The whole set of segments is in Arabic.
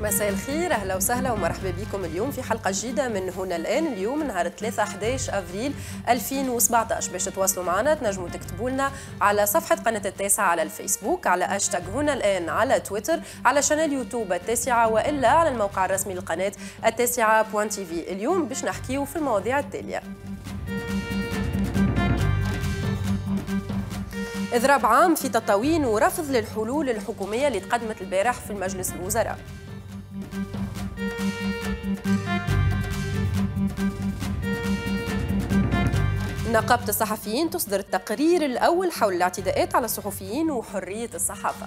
مساء الخير، اهلا وسهلا ومرحبا بكم اليوم في حلقه جديده من هنا الان. اليوم نهار 3/11 افريل 2017. باش تواصلوا معنا تنجموا تكتبوا لنا على صفحه قناه التاسعه على الفيسبوك، على هاشتاغ هنا الان على تويتر، على شانل يوتيوب التاسعه، والا على الموقع الرسمي للقناه التاسعه.tv. اليوم باش نحكيو في المواضيع التاليه: إضراب عام في تطاوين ورفض للحلول الحكومية اللي تقدمت البارح في مجلس الوزراء. نقابة الصحفيين تصدر التقرير الأول حول الاعتداءات على الصحفيين وحرية الصحافة.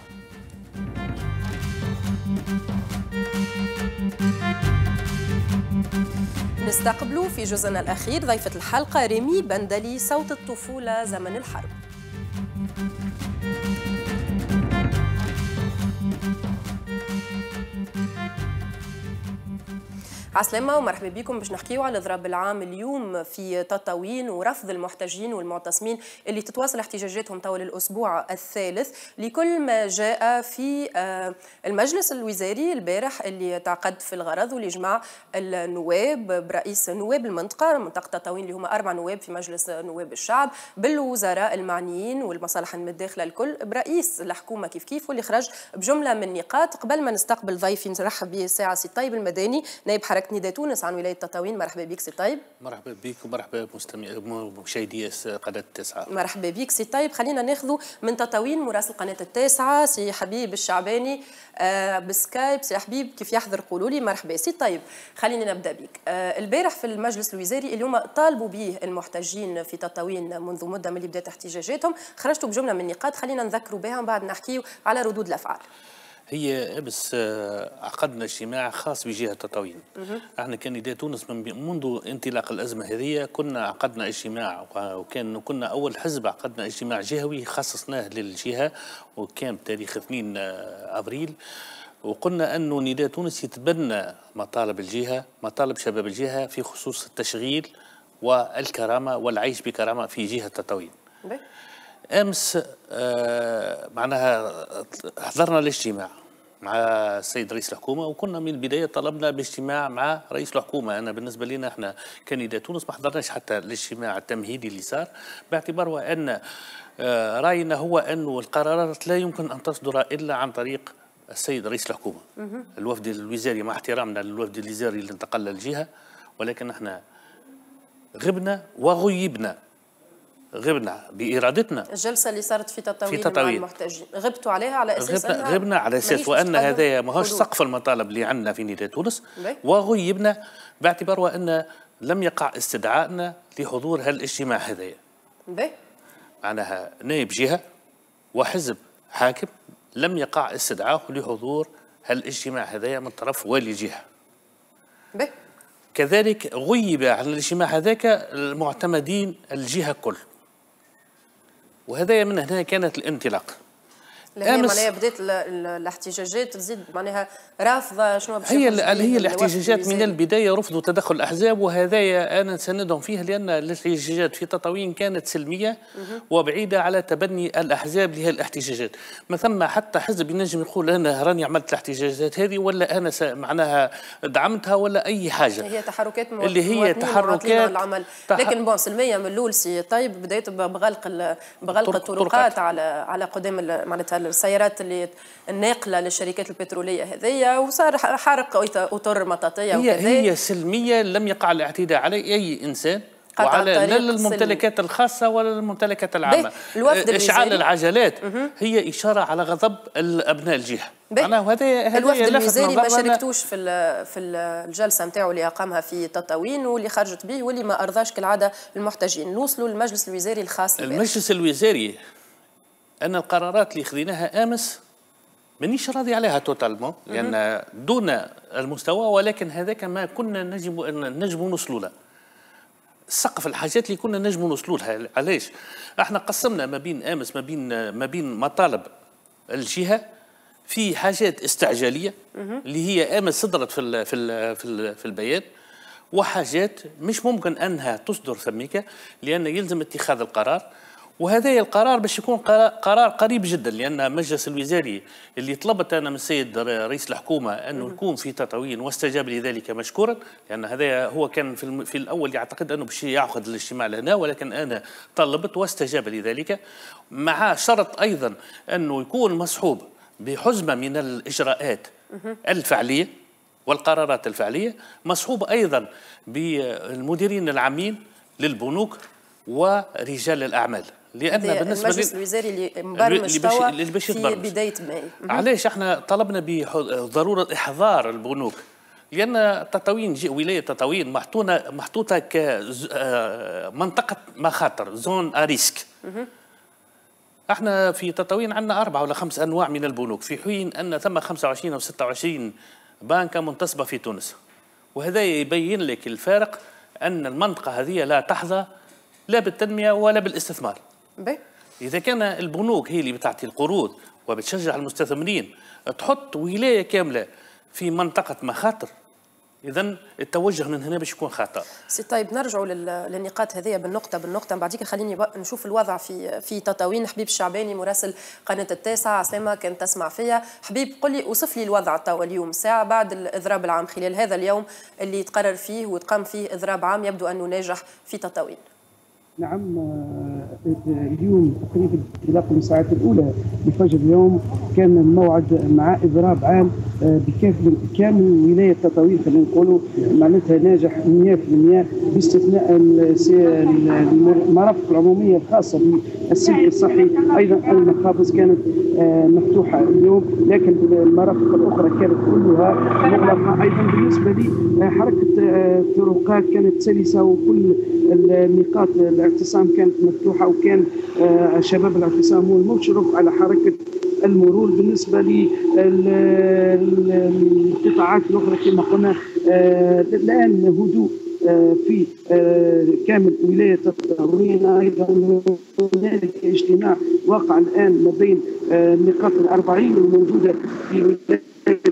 نستقبل في جزءنا الأخير ضيفة الحلقة ريمي بندلي، صوت الطفولة زمن الحرب. عسلامة ومرحبا بكم. باش نحكيو على الإضراب العام اليوم في تطاوين ورفض المحتجين والمعتصمين اللي تتواصل احتجاجاتهم طوال الأسبوع الثالث لكل ما جاء في المجلس الوزاري البارح اللي تعقد في الغرض والإجماع النواب برئيس نواب منطقة تطاوين اللي هما 4 نواب في مجلس نواب الشعب، بالوزراء المعنيين والمصالح المتداخلة الكل، برئيس الحكومة كيف واللي خرج بجملة من النقاط. قبل ما نستقبل ضيفي نرحب به ساعة سي طيب المداني، نائب حركة نداء تونس عن ولاية تطاوين. مرحبا بك سي طيب. مرحبا بك ومرحبا مشاهدي قناة التاسعة. مرحبا بك سي طيب. خلينا ناخذوا من تطاوين مراسل قناة التاسعة سي حبيب الشعباني بسكايب. سي حبيب كيف يحضر قولوا لي. مرحبا سي طيب. خلينا نبدا بك. البارح في المجلس الوزاري اليوم طالبوا به المحتجين في تطاوين منذ مدة من اللي بدات احتجاجاتهم، خرجتوا بجملة من النقاط خلينا نذكروا بها ومن بعد نحكيوا على ردود الأفعال. هي امس عقدنا اجتماع خاص بجهه تطاوين. احنا كنداء تونس منذ انطلاق الازمه هذه كنا عقدنا اجتماع، كنا اول حزب عقدنا اجتماع جهوي خصصناه للجهه، وكان بتاريخ 2 ابريل، وقلنا انه نداء تونس يتبنى مطالب الجهه، مطالب شباب الجهه في خصوص التشغيل والكرامه والعيش بكرامه في جهه تطاوين. امس معناها حضرنا الاجتماع مع السيد رئيس الحكومه، وكنا من البدايه طلبنا باجتماع مع رئيس الحكومه. انا بالنسبه لنا احنا كنداء تونس ما حضرناش حتى الاجتماع التمهيدي اللي صار، باعتبار ان راينا هو انه القرارات لا يمكن ان تصدر الا عن طريق السيد رئيس الحكومه. الوفد الوزاري مع احترامنا للوفد الوزاري اللي انتقل للجهه، ولكن احنا غبنا وغيبنا بإرادتنا. الجلسة اللي صارت في تطاوين مع المحتجين غبتوا عليها على أساس غبنا على أساس وأن هذا ماهوش سقف المطالب اللي عندنا في نداء تونس، وغيبنا باعتبار أن لم يقع استدعائنا لحضور هالاجتماع هذايا. معناها نائب جهة وحزب حاكم لم يقع استدعاءه لحضور هالاجتماع هذايا من طرف والي جهة. كذلك غيب عن الاجتماع هذاك المعتمدين الجهة كل، وهذا من هنا كانت الانطلاق. معناها بدات الاحتجاجات تزيد معناها رافضه شنو باش هي الاحتجاجات من البدايه رفضوا تدخل الاحزاب، وهذايا انا نساندهم فيه لان الاحتجاجات في تطاوين كانت سلميه وبعيده على تبني الاحزاب لهذه الاحتجاجات. ما ثم حتى حزب ينجم يقول انا راني عملت الاحتجاجات هذه ولا انا معناها دعمتها ولا اي حاجه. هي تحركات اللي هي تحركات العمل، لكن سلميه من الاول سي طيب بدات بغلق الطرقات على قدام معناتها السيارات اللي الناقله للشركات البتروليه هذيا، وصار حرق اطر مطاطيه وكذا. هي سلميه لم يقع الاعتداء على اي انسان وعلى لا الممتلكات الخاصه ولا الممتلكات العامه. اشعال العجلات هي اشاره على غضب ابناء الجهه. هذا الوفد الوزاري ما شاركتوش في الجلسه نتاعو اللي اقامها في تطاوين واللي خرجت به واللي ما ارضاش كالعاده المحتجين. نوصلوا للمجلس الوزاري الخاص. المجلس الوزاري أن القرارات اللي خذيناها أمس مانيش راضي عليها توتالمون، لأن دون المستوى، ولكن هذاك ما كنا نجم نوصلوا له. سقف الحاجات اللي كنا نجم نوصلوا لها. علاش؟ احنا قسمنا ما بين أمس ما بين مطالب الجهة في حاجات استعجالية اللي هي أمس صدرت في البيان، وحاجات مش ممكن أنها تصدر ثميك لأن يلزم اتخاذ القرار، وهذا القرار باش يكون قرار قريب جدا، لان مجلس الوزاري اللي طلبت انا من السيد رئيس الحكومه انه يكون في تطاوين واستجاب لذلك مشكورا، لان هذا هو كان في الاول يعتقد انه باش ياخذ الاجتماع لهنا، ولكن انا طلبت واستجاب لذلك، مع شرط ايضا انه يكون مصحوب بحزمه من الاجراءات الفعليه والقرارات الفعليه، مصحوب ايضا بالمديرين العامين للبنوك ورجال الاعمال، لان بالنسبه المجلس الوزاري اللي مبرمج توا في بدايه ماي. علاش احنا طلبنا بضروره احضار البنوك؟ لان تطاوين ولايه تطاوين محطوطه كمنطقه مخاطر، زون اريسك. احنا في تطاوين عندنا 4 ولا 5 انواع من البنوك، في حين ان ثم 25 او 26 بنكه منتصبه في تونس، وهذا يبين لك الفارق ان المنطقه هذه لا تحظى لا بالتنميه ولا بالاستثمار. إذا كان البنوك هي اللي بتعطي القروض وبتشجع المستثمرين تحط ولاية كاملة في منطقة مخاطر، إذن التوجه من هنا باش يكون خطأ. سي طيب نرجعوا للنقاط هذه بالنقطة بالنقطة، بعديك خليني نشوف الوضع في تطاوين. حبيب الشعباني مراسل قناة التاسعة، عسلامة كانت تسمع فيها. حبيب قل لي وصف لي الوضع توا اليوم ساعة بعد الإضراب العام، خلال هذا اليوم اللي تقرر فيه وتقام فيه إضراب عام يبدو أنه ناجح في تطاوين. نعم، اليوم تقريبا انطلاقا من الساعات الاولى لفجر اليوم كان الموعد مع اضراب عام بكامل ولايه تطاوين، خلينا نقولوا معناتها ناجح 100% باستثناء المرافق العموميه الخاصه بالسلك الصحي. ايضا المخابز كانت مفتوحه اليوم، لكن المرافق الاخرى كانت كلها مغلقه. ايضا بالنسبه لي حركه الطرقات كانت سلسه، وكل النقاط الاعتصام كانت مفتوحه، وكان شباب الاعتصام هو المشرف على حركه المرور. بالنسبه للقطاعات الاخرى كما قلنا الان هدوء في كامل ولايه تطاوين. ايضا هنالك اجتماع واقع الان ما بين النقاط الاربعين الموجوده في ولايه.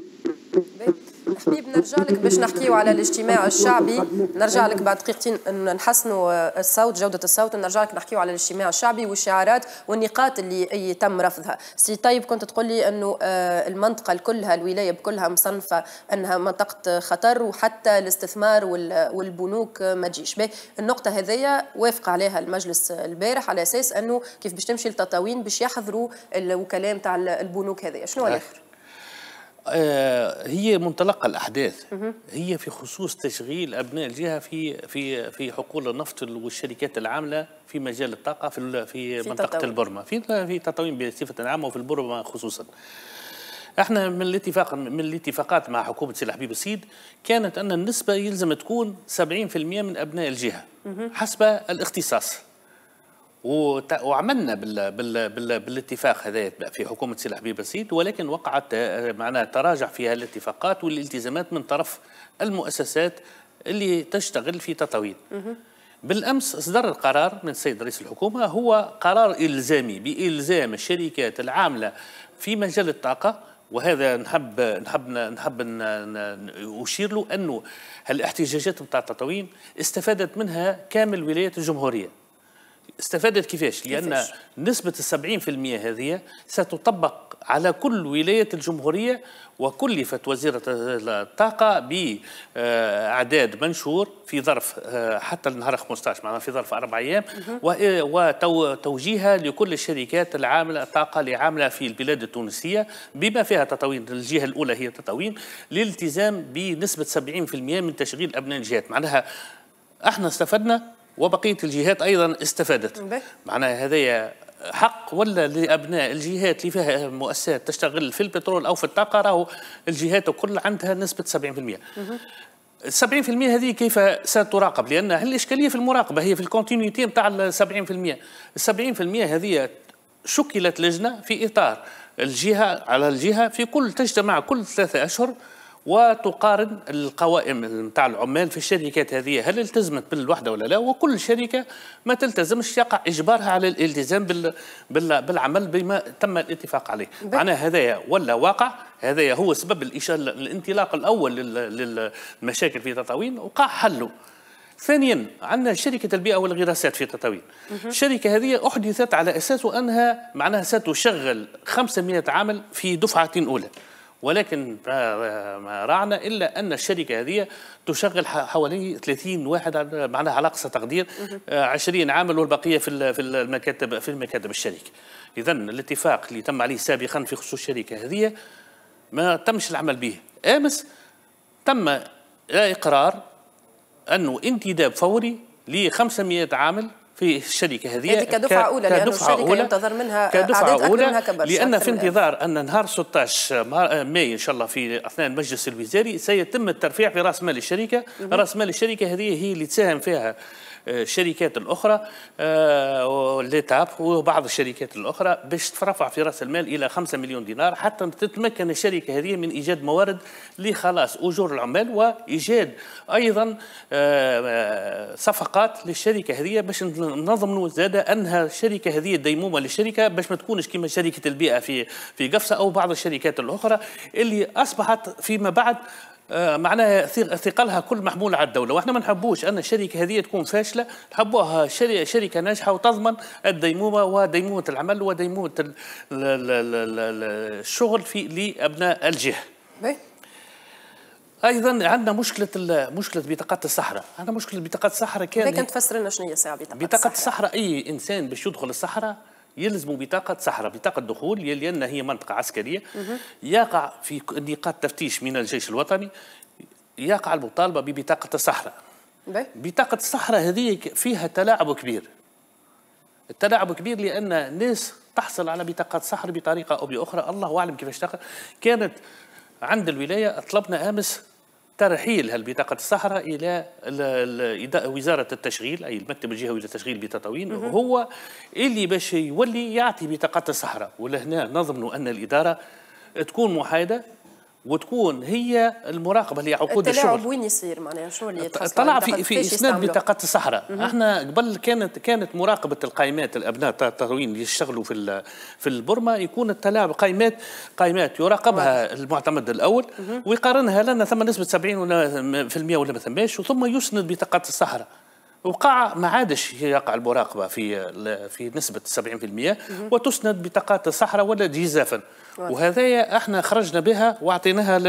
حبيب نرجع لك باش نحكيو على الاجتماع الشعبي، نرجع لك بعد دقيقتين نحسنوا الصوت جودة الصوت، ونرجع لك نحكيو على الاجتماع الشعبي والشعارات والنقاط اللي تم رفضها. سي طيب كنت تقول لي انه المنطقة كلها الولاية بكلها مصنفة انها منطقة خطر، وحتى الاستثمار والبنوك ما تجيش. النقطة هذه وافق عليها المجلس البارح على اساس انه كيف باش تمشي لتطاوين باش يحضروا الوكلاء نتاع البنوك هذه. شنو الاخر؟ هي منطلق الأحداث، هي في خصوص تشغيل أبناء الجهة في حقول النفط والشركات العاملة في مجال الطاقة في منطقة البرمة، في تطاوين بصفة عامة وفي البرمة خصوصا. احنا من الاتفاقات مع حكومة سي حبيب السيد كانت أن النسبة يلزم تكون 70% من أبناء الجهة حسب الاختصاص، وعملنا بالاتفاق هذا في حكومة سي حبيب السيد، ولكن وقعت معناها تراجع فيها الاتفاقات والالتزامات من طرف المؤسسات اللي تشتغل في تطاوين. بالأمس أصدر القرار من السيد رئيس الحكومة، هو قرار إلزامي بإلزام الشركات العاملة في مجال الطاقة، وهذا نحب أشير له أنه الاحتجاجات بتاع تطاوين استفادت منها كامل ولاية الجمهورية. استفادت كيفاش؟ لأن نسبة 70% هذه ستطبق على كل ولاية الجمهورية، وكلفت وزيرة الطاقة بإعداد منشور في ظرف حتى النهار 15 معناها في ظرف 4 أيام، وتوجيهها لكل الشركات العاملة الطاقة اللي عاملة في البلاد التونسية بما فيها تطاوين. الجهة الأولى هي تطاوين للالتزام بنسبة 70% من تشغيل أبناء الجهات. معناها احنا استفدنا وبقية الجهات أيضا استفادت. معناها هذا حق ولا لأبناء الجهات اللي فيها مؤسسات تشتغل في البترول أو في الطاقة، راهو الجهات الكل عندها نسبة 70%. 70% هذه كيف ستراقب؟ لأن الإشكالية في المراقبة هي في الكونتينيتي نتاع 70%. 70% هذه شكلت لجنة في إطار الجهة على الجهة، في كل تجتمع كل 3 أشهر وتقارن القوائم نتاع العمال في الشركات هذه هل التزمت بالوحده ولا لا، وكل شركه ما تلتزمش يقع اجبارها على الالتزام بالعمل بما تم الاتفاق عليه. معناه هذايا ولا واقع، هذايا هو سبب الانطلاق الاول للمشاكل في تطاوين، وقع حله. ثانيا عندنا شركة البيئة والغراسات في تطاوين. الشركة هذه أحدثت على أساس أنها معناها ستشغل 500 عامل في دفعة أولى، ولكن ما راعنا إلا أن الشركة هذه تشغل حوالي 30 واحد معناها على أقصى تقدير 20 عامل، والبقية في المكاتب الشركة. إذا الاتفاق اللي تم عليه سابقا في خصوص الشركة هذه ما تمش العمل به. أمس تم إقرار أنه انتداب فوري ل 500 عامل في الشركة هذه كدفعة أولى، لأن الشركة ينتظر منها عدد أكبر منها كبرش، لأن في انتظار أن نهار 16 ماي إن شاء الله في أثناء المجلس الوزاري سيتم الترفيع في رأس مال الشركة. رأس مال الشركة هذه هي اللي تساهم فيها الشركات الأخرى والليتاب وبعض الشركات الأخرى باش ترفع في رأس المال إلى 5 مليون دينار حتى تتمكن الشركة هذه من إيجاد موارد لخلاص أجور العمال وإيجاد أيضا صفقات للشركة هذه باش نضمنوا زاد أنها الشركة هذه الديمومة للشركة باش ما تكونش كما شركة البيئة في قفصة أو بعض الشركات الأخرى اللي أصبحت فيما بعد معناها ثقلها كل محمول على الدولة. واحنا ما نحبوش أن الشركة هذه تكون فاشلة، نحبوها شركة ناجحة وتضمن الديمومة وديمومة العمل وديمومة الشغل لأبناء الجهة. ايضا عندنا مشكله بطاقات الصحراء. عندنا مشكله بطاقات الصحراء كانت تفسر لنا شنو هي ساعه بطاقه الصحراء. اي انسان باش يدخل الصحراء يلزم بطاقه صحراء، بطاقه دخول، لان هي منطقه عسكريه يقع في نقاط تفتيش من الجيش الوطني، يقع المطالبه ببطاقه الصحراء. بطاقه الصحراء هذه فيها تلاعب كبير، التلاعب كبير لان الناس تحصل على بطاقات صحراء بطريقه او باخرى، الله اعلم كيفاش تقع. كانت عند الولايه طلبنا امس ترحيل هالبطاقة الصحراء إلى وزارة التشغيل، أي المكتب الجهوي للتشغيل بتطاوين، وهو اللي باش يولي يعطي بطاقات الصحراء. ولهنا نظن أن الإدارة تكون محايدة وتكون هي المراقبه لعقود الشغل. التلاعب وين يصير معناها شنو اللي يتحصل؟ طلع في اسناد بطاقات الصحراء. احنا قبل كانت مراقبه القائمات الابناء التطاوين اللي يشتغلوا في البرمه، يكون التلاعب قائمات يراقبها المعتمد الاول ويقارنها لنا ثم نسبه 70% ولا ما ثماش، ثم يسند بطاقات الصحراء. وقع ما عادش يقع المراقبه في نسبه 70% وتسند بطاقات الصحراء ولا جزافا. وهذايا احنا خرجنا بها واعطيناها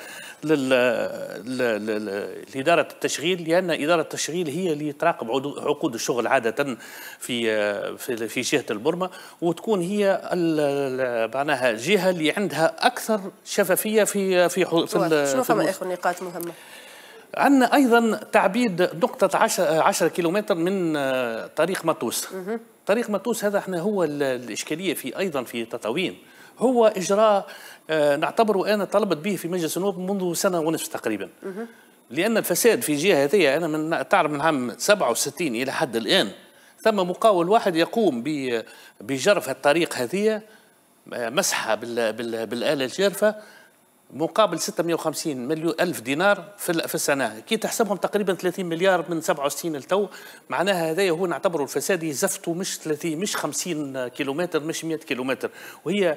لإدارة التشغيل، لأن إدارة التشغيل هي اللي تراقب عقود الشغل عادة في جهة البرمة، وتكون هي معناها الجهة اللي عندها أكثر شفافية في شنو فما آخر نقاط مهمة؟ عندنا أيضا تعبيد نقطة 10 كيلومتر من طريق مطوس. طريق مطوس هذا احنا هو الإشكالية أيضا في تطاوين، هو إجراء نعتبره أنا طلبت به في مجلس النواب منذ سنة ونصف تقريبا، لأن الفساد في جهة هذه أنا تعرف من عام 67 إلى حد الآن ثم مقاول واحد يقوم بجرف الطريق هذه، مسحة بالآلة الجارفة، مقابل 650 مليون ألف دينار في السنة، كي تحسبهم تقريبا 30 مليار من 67 لتو. معناها هذا هو نعتبره الفساد يزفتوا مش 50 كيلومتر مش 100 كيلومتر، وهي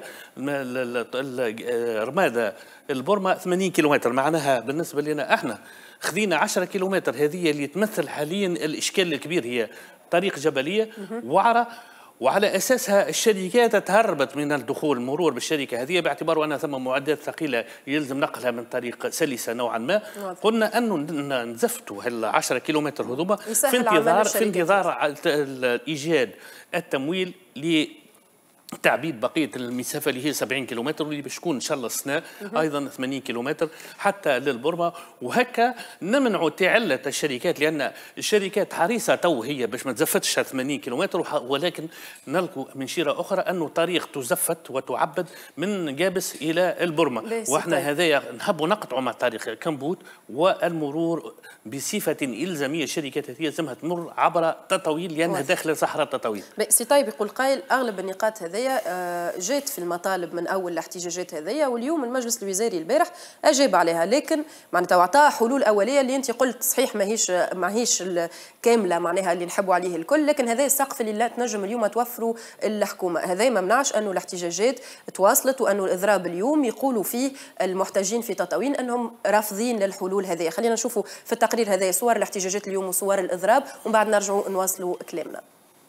رمادة البرمة 80 كيلومتر. معناها بالنسبة لنا احنا خذينا 10 كيلومتر هذه اللي تمثل حاليا الإشكال الكبير، هي طريق جبلية وعرة، وعلى أساسها الشركات تهربت من الدخول المرور بالشركة هذه باعتبار أن ثم معدات ثقيلة يلزم نقلها من طريق سلسة نوعا ما. قلنا أنه نزفتوا هال 10 كيلومتر هذوما في انتظار إيجاد التمويل تعبيد بقيه المسافه اللي هي 70 كيلومتر، واللي باش تكون ان شاء الله السنه ايضا 80 كيلومتر حتى للبرمه. وهكا نمنعوا تعله الشركات، لان الشركات حريصه تو هي باش ما تزفتش 80 كيلومتر، ولكن نلقوا من شيره اخرى انه طريق تزفت وتعبد من جابس الى البرمه. واحنا هذايا نحبوا نقطعوا مع طريق كمبوت والمرور بصفه الزاميه. الشركات هذه لازمها تمر عبر تطاوين لانها داخل صحراء تطاوين. سي طيب، يقول قائل اغلب النقاط هذه الوزاريه جات في المطالب من اول الاحتجاجات هذيا، واليوم المجلس الوزاري البارح اجاب عليها، لكن معناتها عطاها حلول اوليه اللي انت قلت صحيح ماهيش كامله معناها اللي نحبوا عليه الكل، لكن هذا السقف اللي لا تنجم اليوم توفروا الحكومه. هذا ما منعش انه الاحتجاجات تواصلت، وانه الاضراب اليوم يقولوا فيه المحتجين في تطاوين انهم رافضين للحلول هذه. خلينا نشوفوا في التقرير هذا صور الاحتجاجات اليوم وصور الاضراب، ومن بعد نرجعوا نواصلوا كلامنا.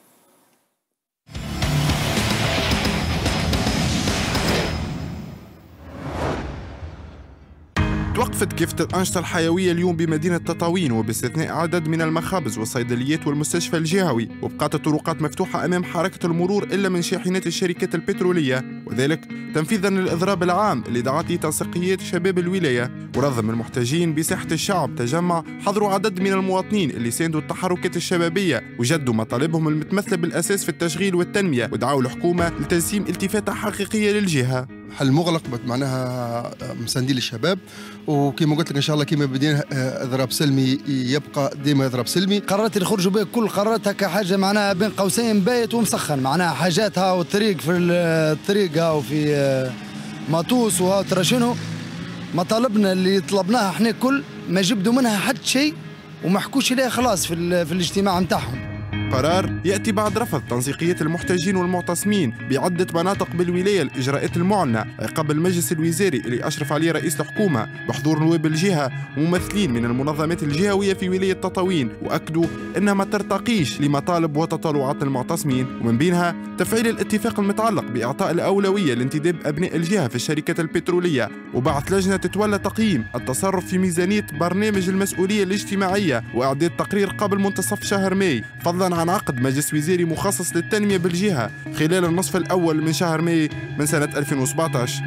توقفت كافة الأنشطة الحيوية اليوم بمدينة تطاوين، وباستثناء عدد من المخابز والصيدليات والمستشفى الجهوي، وبقات الطرقات مفتوحة أمام حركة المرور إلا من شاحنات الشركات البترولية، وذلك تنفيذا للإضراب العام اللي دعت لتنسيقيات شباب الولاية. ورغم المحتجين بساحة الشعب تجمع حضروا عدد من المواطنين اللي ساندوا التحركات الشبابية وجدوا مطالبهم المتمثلة بالأساس في التشغيل والتنمية، ودعوا الحكومة لتجسيم التفاتة حقيقية للجهة. حل مغلق معناها مساندين للشباب، وكما قلت لك ان شاء الله كما بدينا اضراب سلمي يبقى ديما اضراب سلمي. قررت يخرجوا بها كل قراراتها كحاجه معناها بين قوسين بايت ومسخن، معناها حاجاتها والطريق في الطريق وفي ماطوس وترى شنو مطالبنا اللي طلبناها احنا كل ما جبدوا منها حد شيء وما حكوش عليها خلاص في الاجتماع نتاعهم. قرار يأتي بعد رفض تنسيقية المحتجين والمعتصمين بعدة مناطق بالولاية الإجراءات المعلنة قبل المجلس الوزاري اللي أشرف عليه رئيس الحكومة بحضور نواب الجهة وممثلين من المنظمات الجهوية في ولاية تطاوين، وأكدوا أنها ما ترتقيش لمطالب وتطلعات المعتصمين، ومن بينها تفعيل الاتفاق المتعلق بإعطاء الأولوية لانتداب أبناء الجهة في الشركات البترولية، وبعث لجنة تتولى تقييم التصرف في ميزانية برنامج المسؤولية الاجتماعية وإعداد تقرير قبل منتصف شهر ماي، فضلا عن عقد مجلس وزاري مخصص للتنمية بالجهة خلال النصف الأول من شهر ماي من سنة 2017.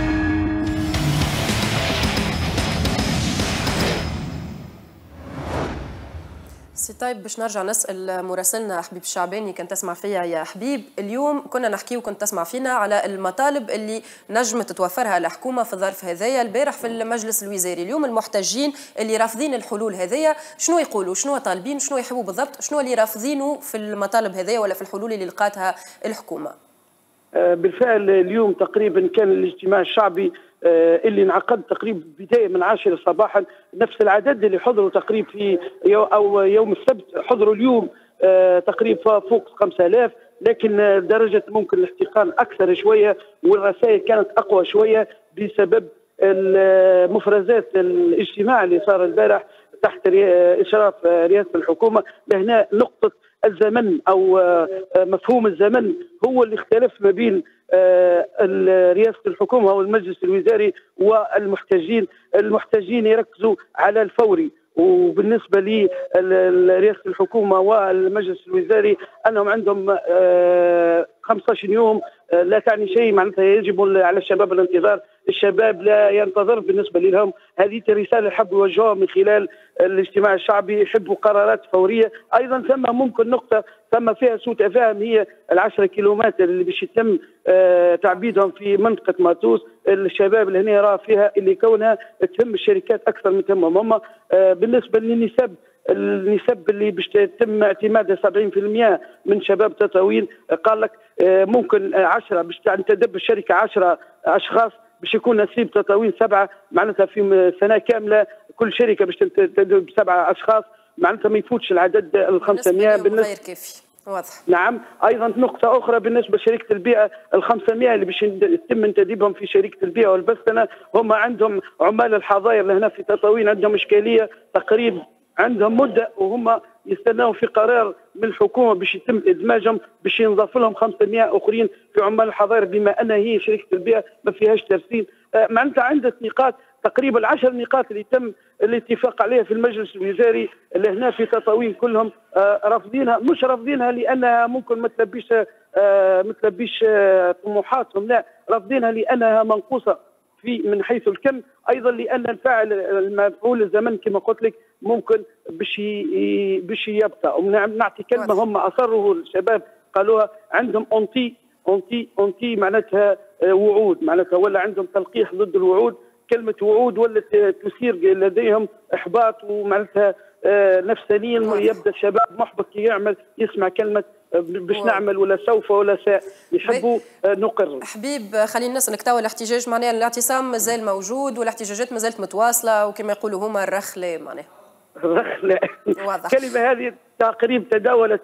طيب باش نرجع نسأل مراسلنا حبيب الشعباني، كان تسمع فيا يا حبيب. اليوم كنا نحكي وكنت تسمع فينا على المطالب اللي نجمت توفرها الحكومة في الظرف هذايا البارح في المجلس الوزاري. اليوم المحتجين اللي رافضين الحلول هذيا شنو يقولوا، شنو طالبين، شنو يحبوا بالضبط، شنو اللي رافضينه في المطالب هذيا ولا في الحلول اللي لقاتها الحكومة؟ بالفعل اليوم تقريبا كان الاجتماع الشعبي اللي انعقد تقريبا بداية من 10 صباحا، نفس العدد اللي حضروا تقريبا في يوم السبت حضروا اليوم تقريبا فوق 5000، لكن درجة ممكن الاحتقان أكثر شوية والرسائل كانت أقوى شوية بسبب مفرزات الاجتماع اللي صار البارح تحت إشراف رئاسة الحكومة. لهنا نقطة الزمن أو مفهوم الزمن هو اللي اختلف ما بين رئاسة الحكومة والمجلس الوزاري والمحتجين. المحتجين يركزوا على الفوري، وبالنسبة لرئاسة الحكومة والمجلس الوزاري أنهم عندهم 15 يوم لا تعني شيء، معناتها يجب على الشباب الانتظار. الشباب لا ينتظر بالنسبة لهم. هذه الرسالة حب يوجهوها من خلال الاجتماع الشعبي، يحبوا قرارات فورية. أيضا ثم ممكن نقطة ثم فيها سوء تفاهم، هي 10 كيلومتر اللي باش يتم تعبيدهم في منطقة ماطوس. الشباب اللي هنا يرى فيها اللي كونها تهم الشركات أكثر من تهمهم هم. بالنسبة للنسب اللي باش يتم اعتمادها 70% من شباب تطاوين، قال لك ممكن 10 باش تنتدب الشركة 10 أشخاص باش يكون نسيب تطاوين 7، معناتها في سنة كاملة كل شركة باش تنتدب 7 أشخاص، معناتها ما يفوتش العدد ال 500 بالنسبة غير كافي. واضح. نعم. ايضا نقطه اخرى بالنسبه لشركه البيئه، ال 500 اللي باش يتم انتدابهم في شركه البيئه والبستنه، هم عندهم عمال الحظاير لهنا في تطاوين عندهم اشكاليه تقريبا، عندهم مده وهم يستناوا في قرار من الحكومه باش يتم ادماجهم، باش ينضاف لهم 500 اخرين في عمال الحظاير، بما ان هي شركه البيئه ما فيهاش ترسيم. معناتها عندك نقاط تقريبا 10 نقاط اللي تم الاتفاق عليها في المجلس الوزاري اللي هنا في تطاوين كلهم رافضينها. مش رافضينها لانها ممكن ما تلبيش طموحاتهم، لا، رافضينها لانها منقوصه من حيث الكم، ايضا لان الفاعل المفعول الزمن كما قلت لك ممكن باش يبقى. ونعطي كلمه هم اصروا الشباب قالوها، عندهم اونتي معناتها وعود، معناتها ولا عندهم تلقيح ضد الوعود. كلمه وعود ولا تثير لديهم احباط ومعناتها نفسانيا، يبدا الشباب محبط كي يسمع كلمه باش نعمل ولا سوف ولا يحبوا نقر. حبيب خلينا نسألك توا الاحتجاج معناها الاعتصام مازال موجود والاحتجاجات مازالت متواصله وكما يقولوا هما الرخله معناها. الرخله الكلمه هذه تقريبا تداولت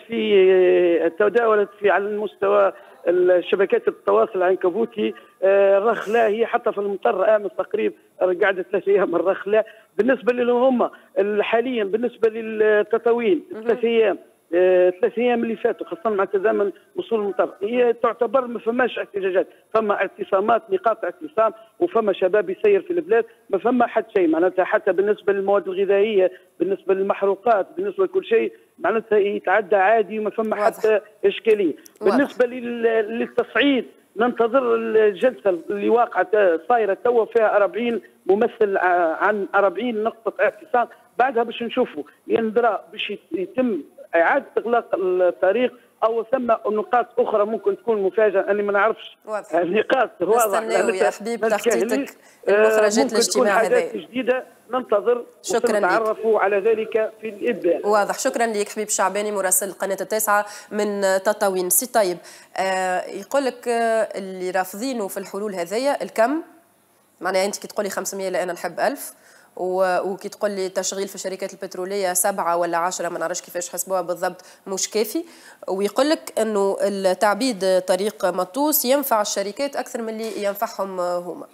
في على المستوى شبكات التواصل العنكبوتي. الرخله هي حتى في المطر امس تقريبا قعدت 3 ايام الرخله. بالنسبه لهم هم حاليا بالنسبه للتطاوين 3 ايام 3 ايام اللي فاتوا خاصه مع تزامن وصول المطر هي تعتبر ما فماش احتجاجات، فما اعتصامات نقاط اعتصام وفما شباب يسير في البلاد، ما فما حتى شيء معناتها حتى بالنسبه للمواد الغذائيه بالنسبه للمحروقات بالنسبه لكل شيء معناتها يتعدى عادي وما فما حتى اشكاليه. بالنسبه للتصعيد ننتظر الجلسه اللي واقعه صايره توا فيها 40 ممثل عن 40 نقطه اعتصام، بعدها باش نشوفوا يندرى باش يتم إعادة إغلاق الطريق أو ثم نقاط أخرى ممكن تكون مفاجأة أني ما نعرفش. النقاط واضح يا حبيب تخطيطك المخرجات الاجتماع هذه جديدة ننتظر ونتعرفوا على ذلك في الإبداع. واضح. شكرا لك حبيب شعباني مراسل القناة التاسعة من تطاوين. سي طيب يقول لك اللي رافضينه في الحلول هذيا الكم معناها أنت كي تقولي 500 لا أنا نحب 1000 وكي تقول لي تشغيل في الشركات البتروليه 7 ولا 10 ما نعرفش كيفاش حسبوها بالضبط مش كافي، ويقول لك انه التعبيد طريق مطوس ينفع الشركات اكثر من اللي ينفعهم هما.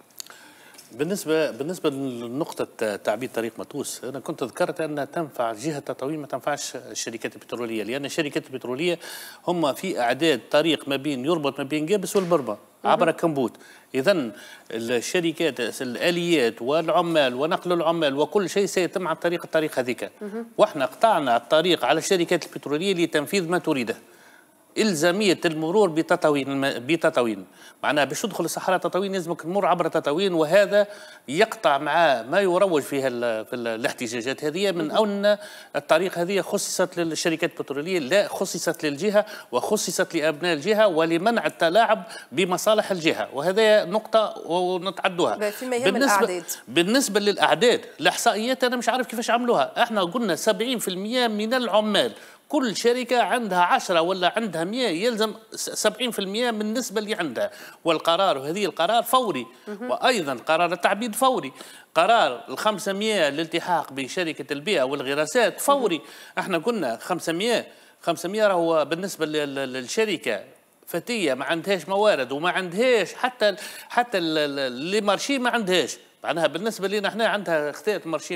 بالنسبه لنقطه تعبيد طريق مطوس انا كنت ذكرت انها تنفع جهه تطاوين ما تنفعش الشركات البتروليه، لان الشركات البتروليه هم في اعداد طريق ما بين يربط ما بين جابس والبربه عبر كمبوت. إذن الشركات الآليات والعمال ونقل العمال وكل شيء سيتم عن طريق الطريق هذيك. واحنا قطعنا الطريق على الشركات البترولية لتنفيذ ما تريده. إلزامية المرور بتطاوين معناها باش تدخل الصحراء تطاوين لازمك تمر عبر تطاوين، وهذا يقطع معاه ما يروج فيها في الاحتجاجات هذه من أن الطريق هذه خصصت للشركات البترولية، لا خصصت للجهة وخصصت لأبناء الجهة ولمنع التلاعب بمصالح الجهة، وهذا نقطة ونتعدوها. بالنسبة للأعداد الإحصائيات أنا مش عارف كيفاش عملوها. احنا قلنا 70% من العمال كل شركة عندها 10 ولا عندها 100 يلزم 70% من النسبة اللي عندها، والقرار وهذه القرار فوري وأيضا قرار التعبيد فوري، قرار 500 للالتحاق بشركة البيئة والغراسات فوري. احنا قلنا 500 راهو بالنسبة للشركة فتية ما عندهاش موارد وما عندهاش حتى اللي مارشي ما عندهاش، معناها بالنسبه لنا احنا عندها اختيار مارشي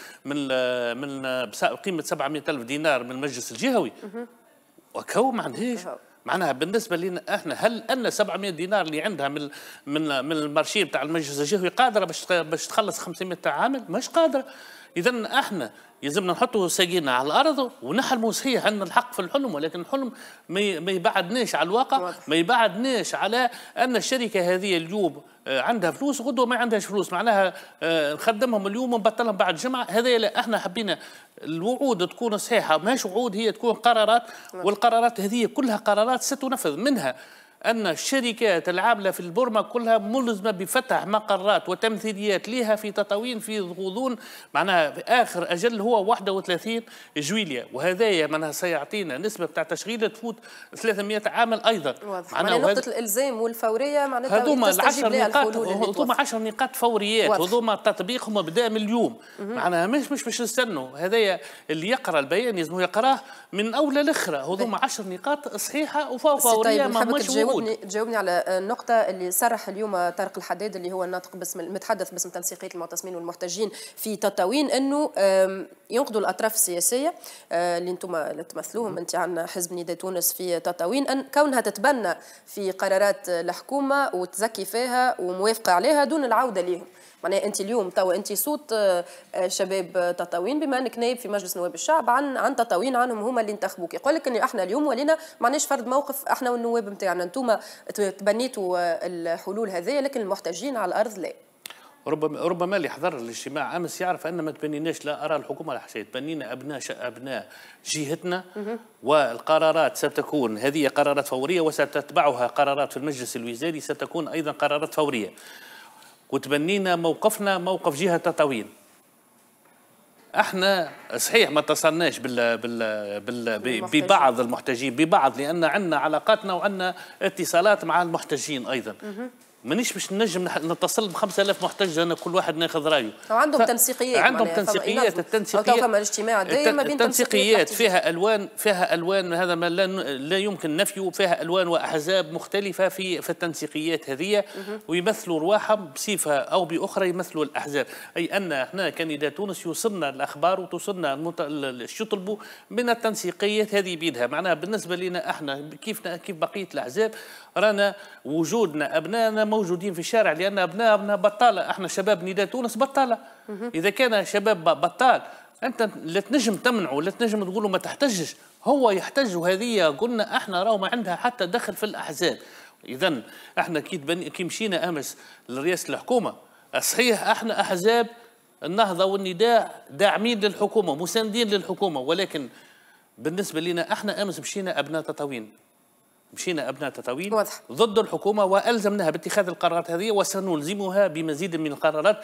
من قيمه 700,000 دينار من المجلس الجهوي وكو ما عندهاش. معناها بالنسبه لنا احنا هل ان 700 دينار اللي عندها من المارشي بتاع المجلس الجهوي قادره باش تخلص 500 عامل؟ مش قادره. اذا احنا يلزمنا نحطوا ساقينا على الارض ونحلموا. صحيح عندنا الحق في الحلم، ولكن الحلم ما يبعدناش على الواقع، ما يبعدناش على ان الشركه هذه اليوم عندها فلوس غدوه ما عندهاش فلوس، معناها نخدمهم اليوم ونبطلهم بعد الجمعه. هذا لا، احنا حبينا الوعود تكون صحيحه، ماش وعود، هي تكون قرارات، والقرارات هذه كلها قرارات ستنفذ. منها أن الشركات العاملة في البورما كلها ملزمة بفتح مقرات وتمثيليات لها في تطاوين في غضون، معناها في آخر أجل هو 31 جويلية، وهذا معناها سيعطينا نسبة بتاع تشغيل تفوت 300 عامل أيضا. معناها نقطة الإلزام والفورية معناتها هذوما 10 نقاط، هذوما 10 نقاط فوريات، هذوما تطبيقهم بدأ من اليوم. معناها مش باش نستنوا. هذايا اللي يقرأ البيان يلزم يقراه من أولى لآخره. هذوما 10 نقاط صحيحة وفورية ما مش تجاوبني على النقطة اللي صرح اليوم طارق الحداد اللي هو الناطق باسم المتحدث باسم تنسيقية المعتصمين والمحتجين في تطاوين، انه ينقذوا الاطراف السياسية اللي انتم تمثلوهم انت عن حزب نداء تونس في تطاوين، ان كونها تتبنى في قرارات الحكومة وتزكي فيها وموافقة عليها دون العودة لهم. معناها انت اليوم توا انت صوت شباب تطاوين بما انك نائب في مجلس نواب الشعب عن تطاوين، عنهم هما اللي انتخبوك. يقول لك ان احنا اليوم ولينا معناش فرض موقف احنا والنواب نتاعنا، انتم تبنيتوا الحلول هذه لكن المحتجين على الارض لا. ربما اللي حضر الاجتماع امس يعرف ان ما تبنيناش لا اراء الحكومه ولا حاجه، تبنينا ابناء جهتنا، والقرارات ستكون هذه قرارات فوريه وستتبعها قرارات في المجلس الوزاري ستكون ايضا قرارات فوريه. وتبنينا موقفنا موقف جهه تطاوين. احنا صحيح ما اتصلناش ببعض المحتجين ببعض، لان عندنا علاقاتنا وعندنا اتصالات مع المحتجين ايضا. مانيش باش نجم نتصل ب 5000 محتج انا كل واحد ناخذ رايه. عندهم تنسيقيات، عندهم تنسيقيات. التنسيقيات فما الاجتماع دائما بين التنسيقيات فيها الوان هذا ما لا يمكن نفيه، فيها الوان واحزاب مختلفه في التنسيقيات هذه، ويمثلوا رواحهم بصفه او باخرى يمثلوا الاحزاب. اي ان احنا كنداء تونس يوصلنا الاخبار وتوصلنا شو يطلبوا من التنسيقيات هذه بيدها. معناها بالنسبه لنا احنا كيف بقيه الاحزاب رانا وجودنا ابنائنا موجودين في الشارع، لان ابنائنا بطاله. احنا شباب نداء تونس بطاله. اذا كان شباب بطال انت لا تنجم تمنعه، لا تنجم تقول له ما تحتجش، هو يحتج. وهذه قلنا احنا راهو ما عندها حتى دخل في الاحزاب. اذا احنا كي مشينا امس لرئاسه الحكومه، صحيح احنا احزاب النهضه والنداء داعمين للحكومه مساندين للحكومه، ولكن بالنسبه لنا احنا امس مشينا ابناء تطاوين، ضد الحكومه، والزمناها باتخاذ القرارات هذه، وسنلزمها بمزيد من القرارات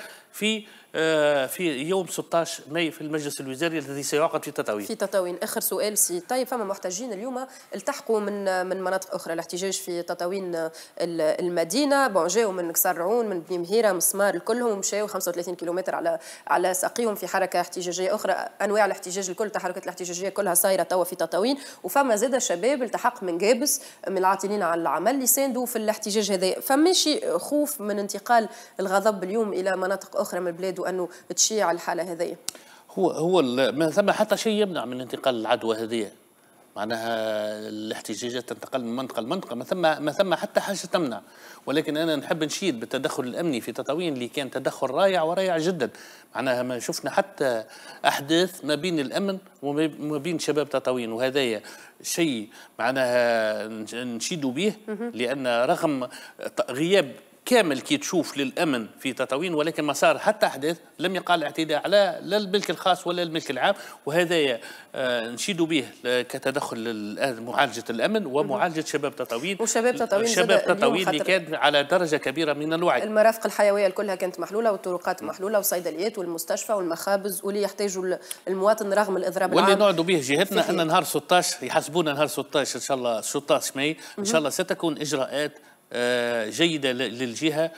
في يوم 16 ماي في المجلس الوزاري الذي سيعقد في تطاوين. اخر سؤال سي طيب، فما محتجين اليوم التحقوا من مناطق اخرى الاحتجاج في تطاوين المدينه، جاوا من كسرعون من بني مهيره مسمار الكلهم، ومشاو 35 كيلومتر على ساقيهم في حركه احتجاجيه اخرى. انواع الاحتجاج الكل، التحركات الاحتجاجيه كلها صايره توا في تطاوين. وفما زاد شباب التحق من جابس من العاطلين على العمل اللي ساندوا في الاحتجاج هذا. فماشي خوف من انتقال الغضب اليوم الى مناطق اخرى من البلاد وانه تشيع الحاله هذه؟ هو ما ثم حتى شيء يمنع من انتقال العدوى هذه. معناها الاحتجاجات تنتقل من منطقه لمنطقه، ما ثم حتى حاجه تمنع. ولكن انا نحب نشيد بالتدخل الامني في تطاوين اللي كان تدخل رائع ورائع جدا. معناها ما شفنا حتى احداث ما بين الامن وما بين شباب تطاوين، وهذا شيء معناها نشيدوا به، لان رغم غياب كامل كي تشوف للامن في تطاوين، ولكن ما صار حتى احداث لم يقع الاعتداء على لا الملك الخاص ولا الملك العام، وهذا نشيدوا به كتدخل معالجه الامن ومعالجه شباب تطاوين. وشباب تطاوين اللي كان على درجه كبيره من الوعي. المرافق الحيويه كلها كانت محلوله، والطرقات محلوله، والصيدليات والمستشفى والمخابز، واللي يحتاجوا المواطن رغم الاضراب العام. واللي نعدوا به جهتنا ان نهار 16 يحسبونا نهار 16 ان شاء الله 16 ماي ان شاء الله ستكون اجراءات جيدة للجهة،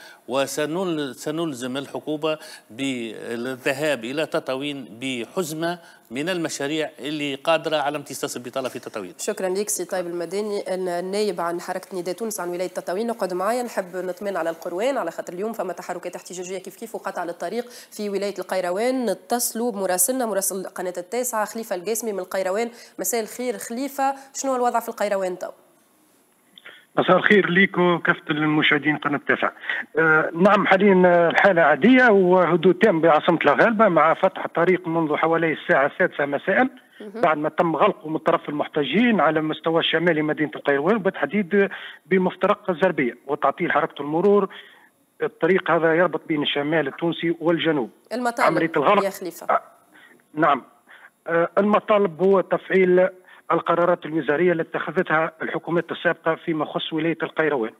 وسنلزم الحكومة بالذهاب إلى تطاوين بحزمة من المشاريع اللي قادرة على امتصاص البطالة في تطاوين. شكرا لك سي طيب المداني، النائب عن حركة نداء تونس عن ولاية تطاوين. نقعد معايا نحب نطمن على القروان، على خاطر اليوم فما تحركات احتجاجية كيف وقطع للطريق في ولاية القيروان. نتصلوا بمراسلنا مراسل قناة التاسعة خليفة القاسمي من القيروان. مساء الخير خليفة، شنو الوضع في القيروان تو؟ مساء الخير ليكم كافة المشاهدين قناة التاسعة. نعم، حاليا الحالة عادية وهدوء تام بعاصمة الغالبة، مع فتح الطريق منذ حوالي الساعة 6 مساء بعد ما تم غلقه من طرف المحتجين على مستوى الشمالي مدينة القيروان، وبالتحديد بمفترق الزربية، وتعطيل حركة المرور. الطريق هذا يربط بين الشمال التونسي والجنوب. المطالب يا خليفة؟ نعم، المطالب هو تفعيل القرارات الوزارية التي اتخذتها الحكومات السابقة فيما يخص ولاية القيروان.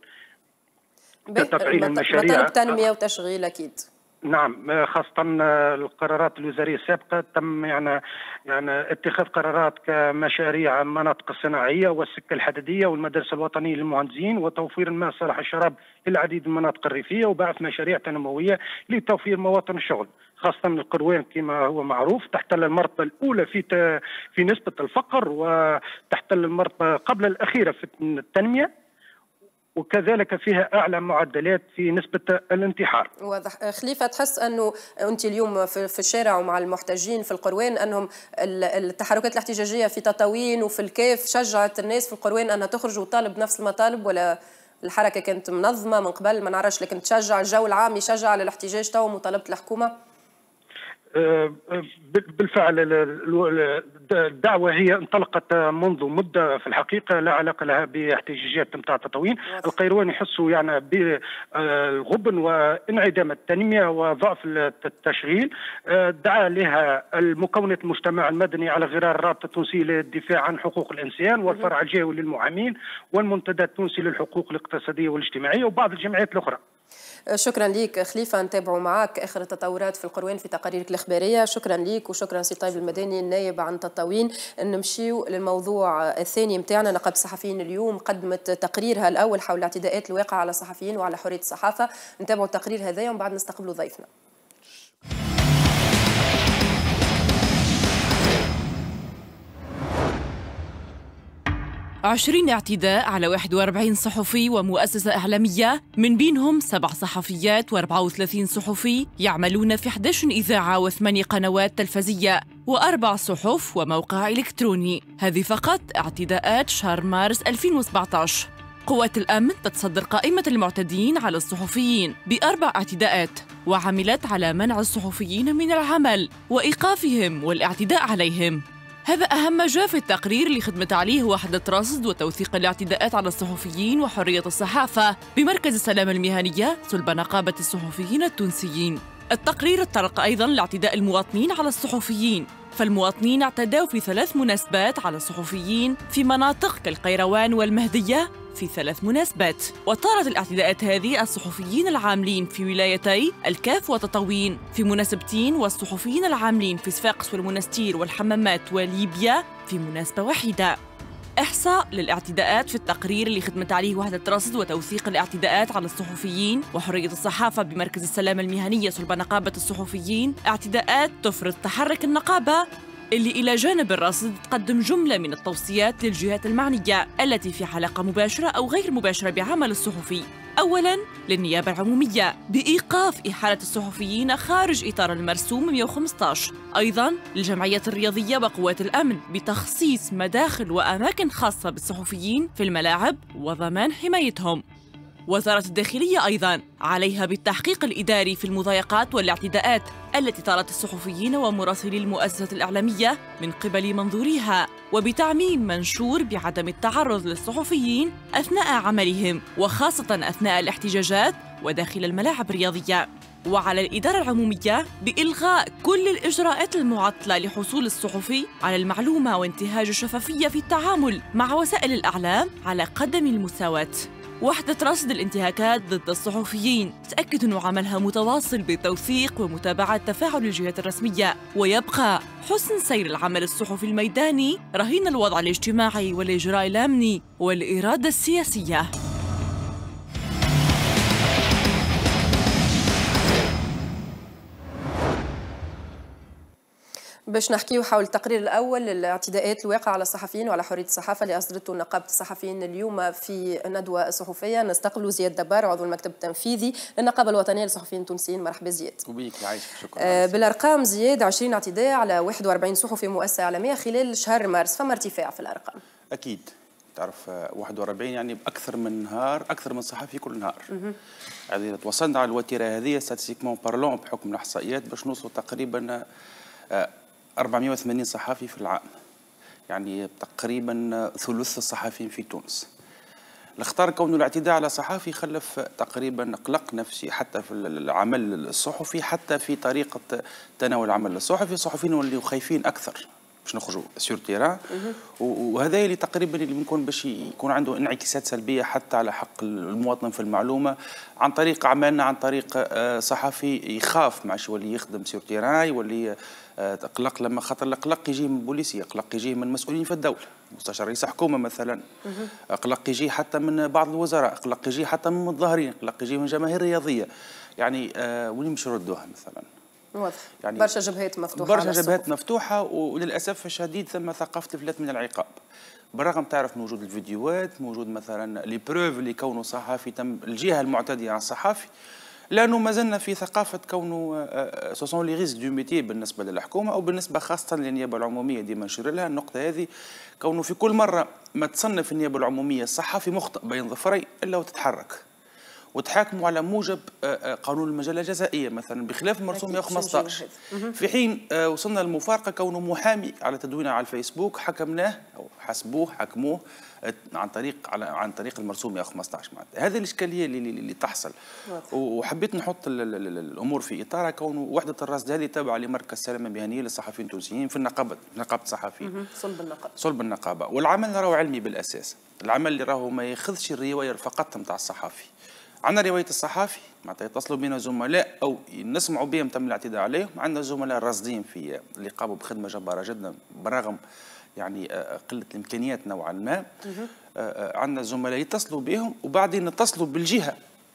تفعيل المشاريع، مطالب تنمية وتشغيل أكيد. نعم، خاصة القرارات الوزارية السابقة تم يعني اتخاذ قرارات كمشاريع المناطق الصناعية والسكة الحديدية والمدارس الوطنية للمهندسين، وتوفير الماء صالح الشراب للعديد من المناطق الريفية، وبعث مشاريع تنموية لتوفير مواطن الشغل. خاصة القروان كما هو معروف تحتل المرتبة الأولى في نسبة الفقر، وتحتل المرتبة قبل الأخيرة في التنمية، وكذلك فيها أعلى معدلات في نسبة الانتحار. واضح. خليفة، تحس أنه أنت اليوم في الشارع ومع المحتجين في القروان أنهم التحركات الاحتجاجية في تطاوين وفي الكاف شجعت الناس في القروان أنها تخرج وتطالب بنفس المطالب، ولا الحركة كانت منظمة من قبل ما نعرفش، لكن تشجع الجو العام يشجع على الاحتجاج تو مطالبة الحكومة؟ بالفعل الدعوة هي انطلقت منذ مدة في الحقيقة، لا علاقة لها باحتجاجات نتاع تطاوين. القيروان يحسوا يعني بالغبن وانعدام التنمية وضعف التشغيل. دعا لها المكونات المجتمع المدني على غرار الرابطة التونسية للدفاع عن حقوق الإنسان والفرع الجهوي للمحامين والمنتدى التونسي للحقوق الاقتصادية والاجتماعية وبعض الجمعيات الأخرى. شكرا ليك خليفه، نتابعوا معك اخر التطورات في القروان في تقاريرك الاخباريه. شكرا ليك وشكرا سي طيب المدني النائب عن تطاوين. نمشيو للموضوع الثاني متاعنا. نقابه الصحفيين اليوم قدمت تقريرها الاول حول الاعتداءات الواقعه على الصحفيين وعلى حريه الصحافه. نتابعوا التقرير هذا ومن بعد نستقبلوا ضيفنا. 20 اعتداء على 41 صحفي ومؤسسة إعلامية، من بينهم 7 صحفيات و34 صحفي يعملون في 11 إذاعة و8 قنوات تلفزية و4 صحف وموقع إلكتروني. هذه فقط اعتداءات شهر مارس 2017. قوات الأمن تتصدر قائمة المعتدين على الصحفيين ب4 اعتداءات، وعملت على منع الصحفيين من العمل وإيقافهم والاعتداء عليهم. هذا أهم ما جاء في التقرير اللي خدمت عليه وحدة رصد وتوثيق الاعتداءات على الصحفيين وحرية الصحافة بمركز السلامة المهنية صلب نقابة الصحفيين التونسيين. التقرير اتطرق أيضاً لاعتداء المواطنين على الصحفيين، فالمواطنين اعتدوا في 3 مناسبات على الصحفيين في مناطق كالقيروان والمهدية في 3 مناسبات. وطالت الاعتداءات هذه الصحفيين العاملين في ولايتي الكاف وتطاوين في مناسبتين، والصحفيين العاملين في صفاقس والمنستير والحمامات وليبيا في مناسبة واحدة. إحصاء للاعتداءات في التقرير اللي خدمت عليه وحدة رصد وتوثيق الاعتداءات على الصحفيين وحرية الصحافة بمركز السلامة المهنية صلب نقابة الصحفيين. اعتداءات تفرض تحرك النقابة، اللي إلى جانب الرصد تقدم جملة من التوصيات للجهات المعنية التي في علاقة مباشرة أو غير مباشرة بعمل الصحفي. أولاً للنيابة العمومية بإيقاف إحالة الصحفيين خارج إطار المرسوم 115. أيضاً للجمعيات الرياضية وقوات الأمن بتخصيص مداخل وأماكن خاصة بالصحفيين في الملاعب وضمان حمايتهم. وزارة الداخلية أيضاً عليها بالتحقيق الإداري في المضايقات والاعتداءات التي طالت الصحفيين ومراسلي المؤسسات الإعلامية من قبل منظوريها، وبتعميم منشور بعدم التعرض للصحفيين أثناء عملهم وخاصة أثناء الاحتجاجات وداخل الملاعب الرياضية. وعلى الإدارة العمومية بإلغاء كل الإجراءات المعطلة لحصول الصحفي على المعلومة وانتهاج الشفافية في التعامل مع وسائل الإعلام على قدم المساواة. وحدة رصد الانتهاكات ضد الصحفيين تأكد أن عملها متواصل بالتوثيق ومتابعة تفاعل الجهات الرسمية، ويبقى حسن سير العمل الصحفي الميداني رهين الوضع الاجتماعي والإجراء الأمني والإرادة السياسية. باش نحكيو حول التقرير الأول للاعتداءات الواقعة على الصحفيين وعلى حرية الصحافة اللي أصدرته نقابة الصحفيين اليوم في ندوة صحفية. نستقبلوا زياد دبار عضو المكتب التنفيذي للنقابة الوطنية للصحفيين التونسيين. مرحبا زياد. وبيك يعيشك. شكرا. بالأرقام زياد، 20 اعتداء على 41 صحفي مؤسسة إعلامية خلال شهر مارس، فما ارتفاع في الأرقام؟ أكيد. تعرف 41 يعني أكثر من نهار، أكثر من صحفي كل نهار. يعني توصلنا على الوتيرة هذه ستاتستيكمون بارلون بحكم الإحصائيات باش نوصلوا تقريبا 480 صحفي في العام، يعني تقريبا ثلث الصحفيين في تونس. الاختار كون الاعتداء على صحفي خلف تقريبا قلق نفسي حتى في العمل الصحفي، حتى في طريقة تناول العمل الصحفي. الصحفيين اللي خايفين أكثر باش نخرجوا سور تيران، وهذا اللي تقريبا اللي بنكون باش يكون عنده انعكاسات سلبيه حتى على حق المواطن في المعلومه، عن طريق عملنا، عن طريق صحفي يخاف ما عادش يولي يخدم سور تيران، يولي قلق. لما خاطر القلق يجي من البوليسيه، قلق يجي من مسؤولين في الدوله، مستشار رئيس حكومه مثلا، قلق يجي حتى من بعض الوزراء، قلق يجي حتى من المتظاهرين، قلق يجي من جماهير رياضيه. يعني وين باش يردوها مثلا؟ واضح. يعني برشا جبهات مفتوحه، برشا جبهات مفتوحه، وللاسف الشديد ثم ثقافه الفلات من العقاب. بالرغم تعرف من وجود الفيديوهات، موجود مثلا لي بروف اللي كونه صحفي تم الجهه المعتديه على الصحافي، لانه ما زلنا في ثقافه كونه سوسون لي ريسك دو ميتي بالنسبه للحكومه او بالنسبه خاصه للنيابه العموميه. ديما نشير لها النقطه هذه، كونه في كل مره ما تصنف النيابه العموميه الصحفي مخطئ بين ظفرين الا وتتحرك وتحاكموا على موجب قانون المجله الجزائيه مثلا، بخلاف المرسوم 115. في حين وصلنا للمفارقه كونه محامي على تدوينه على الفيسبوك حكمناه او حسبوه حكموه عن طريق المرسوم 115. هذه الاشكاليه اللي تحصل. وحبيت نحط الامور في اطارها، كونه وحده الرصد هذه تابعه لمركز السلامه المهنيه للصحفيين التونسيين في نقابه الصحفيين، صلب النقابه. والعمل راهو علمي بالاساس، العمل اللي راهو ما ياخذش الروايه فقط نتاع الصحفي، عندنا روايه الصحافي معناتها يتصلوا بنا زملاء او نسمعوا بهم تم الاعتداء عليهم. عندنا زملاء راصدين في اللي قاموا بخدمه جباره جدا برغم يعني قله الامكانيات نوعا ما. عندنا زملاء يتصلوا بهم وبعدين نتصلوا بالجهه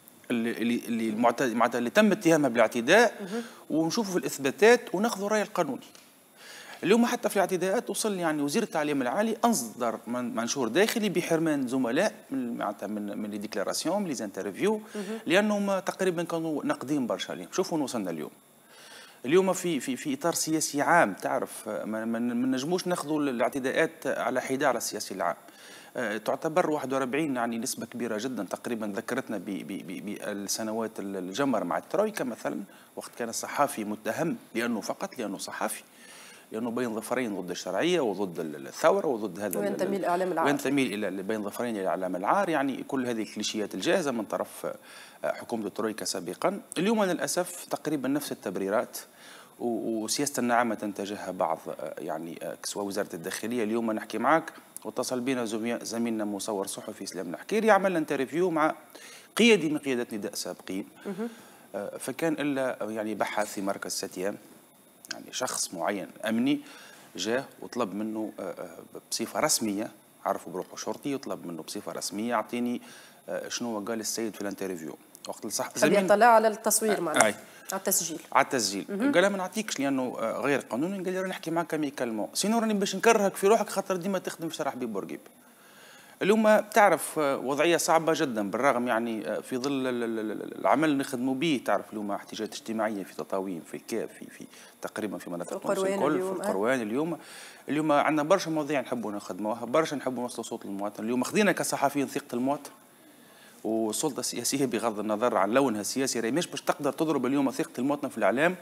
اللي تم اتهامها بالاعتداء ونشوفوا في الاثباتات وناخذوا الراي القانوني. اليوم حتى في الاعتداءات وصل يعني وزير التعليم العالي اصدر منشور داخلي بحرمان زملاء من لي ديكلاراسيون من لي زانترفيو لانهم تقريبا كانوا ناقدين برشا عليهم. شوفوا وصلنا اليوم في اطار سياسي عام. تعرف ما نجموش ناخذوا الاعتداءات على حده على السياسي العام. تعتبر 41 يعني نسبة كبيرة جدا تقريبا. ذكرتنا بالسنوات الجمر مع الترويكا مثلا وقت كان الصحافي متهم لأنه صحافي، لأنه بين ظفرين ضد الشرعية وضد الثورة وضد هذا وينتمي لإعلام العار، وينتمي إلى بين ظفرين إلى إعلام العار. يعني كل هذه الكليشيات الجاهزة من طرف حكومة الترويكا سابقا. اليوم للأسف تقريبا نفس التبريرات وسياسة النعمة تنتجها بعض يعني سواء وزارة الداخلية. اليوم نحكي معك واتصل بنا زميلنا مصور صحفي اسلام الحكيري عمل انترفيو مع قيادي من قيادات نداء سابقين. فكان الا يعني بحث في مركز ستيام يعني شخص معين امني جاء وطلب منه بصفه رسميه، عرفوا بروحه شرطي، يطلب منه بصفه رسميه اعطيني شنو قال السيد في الانترفيو. وقت الصح زميل يطلع على التصوير معناها على التسجيل قال ما نعطيكش لانه غير قانوني. قال لي راني نحكي معك ميكالمون سينو راني باش نكرهك في روحك خاطر ديما تخدم في شارع حبيب بورقيب. اليوم تعرف وضعيه صعبه جدا بالرغم يعني في ظل العمل اللي نخدموا به. تعرف اليوم احتياجات اجتماعيه في تطاوين في الكاف في تقريبا في مناطق تونس الكل في القروان. اليوم عندنا برشا مواضيع نحبوا نخدموها، برشا نحبوا نوصلوا صوت المواطن. اليوم خذينا كصحفيين ثقه المواطن والسلطه السياسيه بغض النظر عن لونها السياسي راهي مش باش تقدر تضرب اليوم ثقه المواطن في الاعلام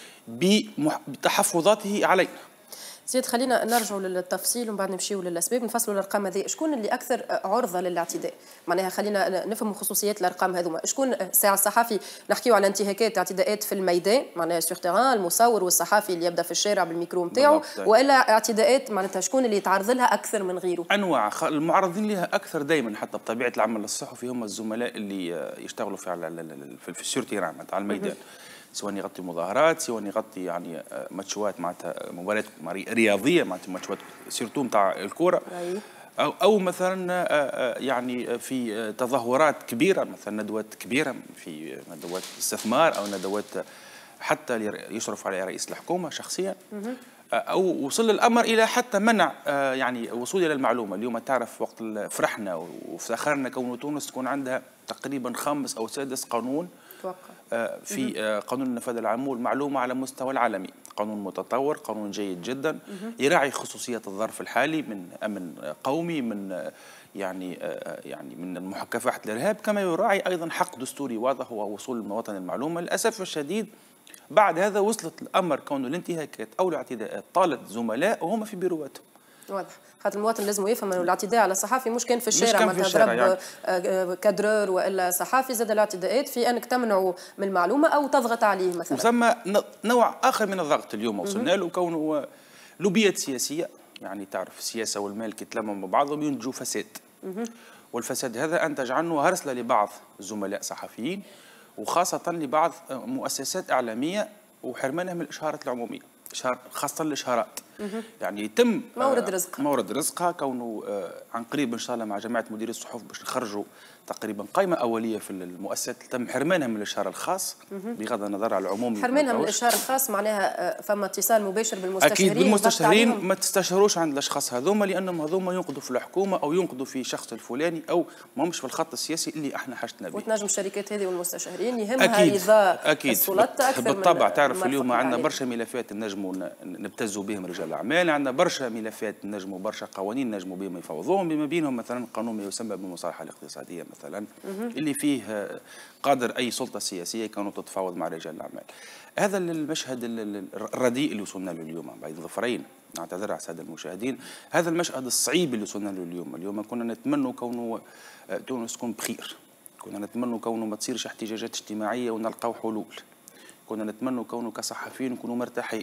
بتحفظاته علينا. زيد خلينا نرجعوا للتفصيل ومن بعد نمشيوا للاسباب. نفصلوا الارقام هذه. شكون اللي اكثر عرضه للاعتداء؟ معناها خلينا نفهموا خصوصيات الارقام هذوما. شكون ساعه الصحفي نحكيو على انتهاكات اعتداءات في الميدان معناها سور تيران، المصور والصحفي اللي يبدا في الشارع بالميكرو نتاعو، والا اعتداءات معناتها شكون اللي يتعرض لها اكثر من غيره؟ انواع المعرضين لها اكثر دائما حتى بطبيعه العمل الصحفي هم الزملاء اللي يشتغلوا في السور تيران على الميدان، سواء يغطي مظاهرات سواء يغطي يعني ماتشوات معناتها مباريات رياضيه معناتها ماتشوات سيرتو نتاع الكره او مثلا يعني في تظاهرات كبيره مثلا ندوات كبيره في ندوات استثمار او ندوات حتى يشرف عليها رئيس الحكومه شخصيا او وصل الامر الى حتى منع يعني وصول الى المعلومه. اليوم تعرف وقت فرحنا وافتخرنا كون تونس تكون عندها تقريبا 5 أو 6 قانون في قانون النفاذ العام والمعلومه على مستوى العالمي. قانون متطور، قانون جيد جدا يراعي خصوصيات الظرف الحالي من امن قومي من يعني من مكافحه الارهاب، كما يراعي ايضا حق دستوري واضح هو وصول المواطن المعلومه. للاسف الشديد بعد هذا وصلت الامر كون الانتهاكات او الاعتداءات طالت زملاء وهم في بيرواتهم. واضح، خاطر المواطن لازم يفهم انه الاعتداء على الصحافي مش كان في الشارع معناتها ضرب يعني كادرور والا صحافي، زاد الاعتداءات في انك تمنعه من المعلومه او تضغط عليه مثلا. وثم نوع اخر من الضغط اليوم وصلنا له كونه لوبيات سياسيه. يعني تعرف السياسه والمال كي يتلموا مع بعضهم ينتجوا فساد، والفساد هذا انتج عنه هرسله لبعض الزملاء صحفيين وخاصه لبعض مؤسسات اعلاميه وحرمانها من الاشهارات العموميه، خاصه الاشهارات. يعني يتم مورد رزقها كونه عن قريب ان شاء الله مع جماعه مديري الصحف باش نخرجوا تقريبا قائمه اوليه في المؤسسات تم حرمانها من الاشهار الخاص بغض النظر على العموم. حرمانها من الاشهار الخاص معناها فما اتصال مباشر بالمستشارين؟ اكيد بالمستشارين، ما تستشروش عند الاشخاص هذوما لانهم هذوما ينقضوا في الحكومه او ينقضوا في شخص الفلاني او ماهمش في الخط السياسي اللي احنا حاجتنا به. وتنجم الشركات هذه والمستشارين يهمها رضا السلطات اكثر بالطبع. تعرف اليوم عندنا برشا ملفات نجموا نبتزوا بهم رجال الاعمال، عندنا برشا ملفات نجموا برشا قوانين نجموا بهم يفوضوهم، بما بينهم مثلا قانون ما يسمى بالمصالحه الاقتصاديه مثلا اللي فيه قادر اي سلطه سياسيه كانوا تتفاوض مع رجال الاعمال. هذا المشهد الرديء اللي وصلنا له اليوم بعد ظفرين، نعتذر على الساده المشاهدين، هذا المشهد الصعيب اللي وصلنا له اليوم كنا نتمنى كونه تونس تكون بخير، كنا نتمنى كونه ما تصيرش احتجاجات اجتماعيه ونلقاو حلول، كنا نتمنى كونه كصحفيين نكونوا مرتاحين،